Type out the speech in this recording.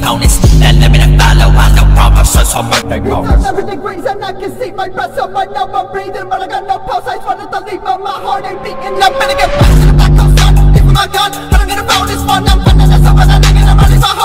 opponents and let me follow. I know problems, so birthday moments. Every degrees and I can see my breath, so right now I'm breathing, but I got no pulse. I just wanted to leave, but my heart ain't beating. I'm gonna get back to the back, I'm son, give me my gun, I don't get a bonus fun. I'm running to some of that nigga, I'm running my heart.